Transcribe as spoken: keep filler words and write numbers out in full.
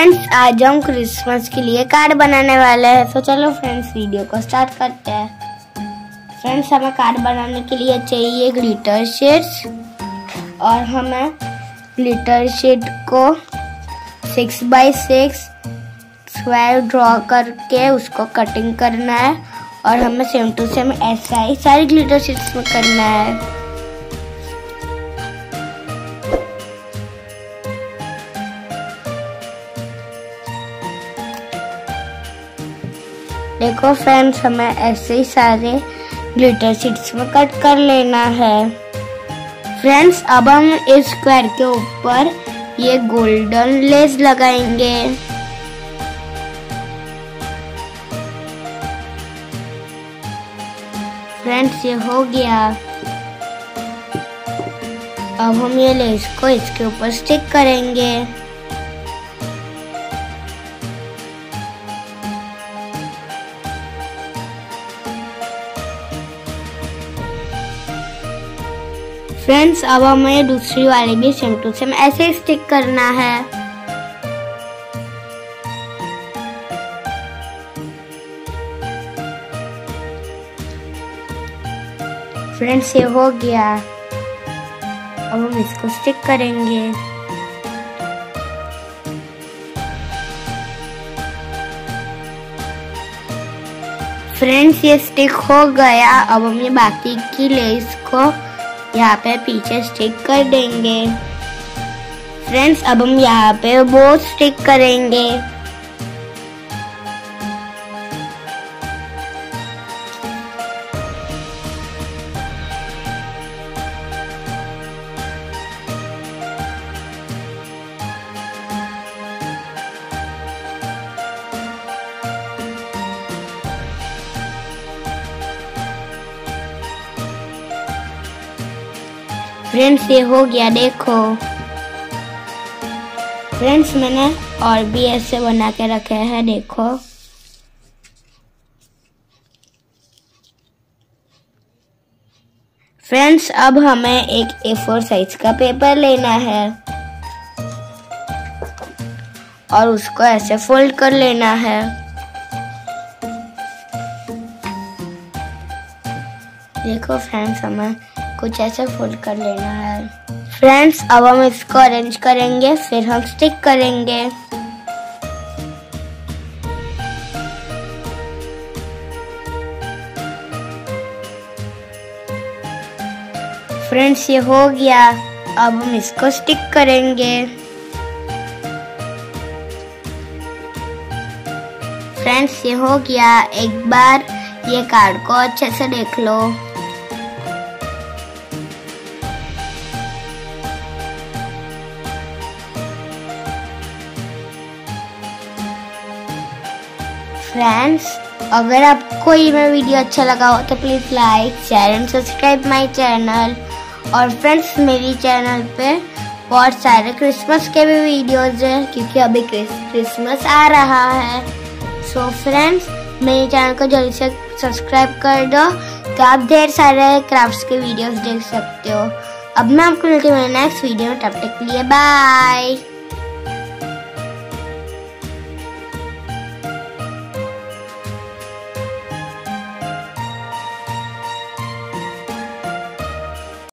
Friends आज हम Christmas के लिए कार्ड बनाने वाले हैं। तो चलो फ्रेंड्स वीडियो को स्टार्ट करते हैं। फ्रेंड्स हमें कार्ड बनाने के लिए चाहिए ग्लिटर शीट्स और हमें ग्लिटर शीट को six by six square draw करके उसको कटिंग करना है और हमें सेम टू सेम ऐसा ही सारी ग्लिटर शीट्स में करना है। देखो फ्रेंड्स हमें ऐसे ही सारे ग्लिटर शीट्स में कट कर लेना है। फ्रेंड्स अब हम इस स्क्वायर के ऊपर ये गोल्डन लेस लगाएंगे। फ्रेंड्स ये हो गया। अब हम ये लेस को इसके ऊपर स्टिक करेंगे। फ्रेंड्स अब हमें दूसरी वाली भी सेम टू सेम ऐसे ही स्टिक करना है। फ्रेंड्स ये हो गया। अब हम इसको स्टिक करेंगे। फ्रेंड्स ये स्टिक हो गया। अब हम ये बाकी की लेस को यहाँ पे पीछे स्टिक कर देंगे। फ्रेंड्स अब हम यहाँ पे वो स्टिक करेंगे। फ्रेंड्स ये हो गया। देखो फ्रेंड्स मैंने और भी ऐसे बना के रखे हैं। देखो फ्रेंड्स अब हमें एक ए फोर साइज का पेपर लेना है और उसको ऐसे फोल्ड कर लेना है। देखो फ्रेंड्स हमें कुछ ऐसे फोल्ड कर लेना है। फ्रेंड्स अब हम इसको अरेंज करेंगे, फिर हम स्टिक करेंगे। फ्रेंड्स ये हो गया। अब हम इसको स्टिक करेंगे। फ्रेंड्स ये हो गया। एक बार ये कार्ड को अच्छे से देख लो। फ्रेंड्स अगर आपको ये मेरा वीडियो अच्छा लगा हो तो please like share and subscribe my channel. और फ्रेंड्स मेरी चैनल पे बहुत सारे क्रिसमस के भी वीडियोस हैं क्योंकि अभी क्रिसमस आ रहा है। सो फ्रेंड्स मेरे चैनल को जल्दी से सब्सक्राइब कर दो तो आप ढेर सारे क्राफ्ट्स के वीडियोस देख सकते हो। अब मैं आपको मिलती हूँ नेक्स्ट वीडियो में। तब तक के लिए बाय।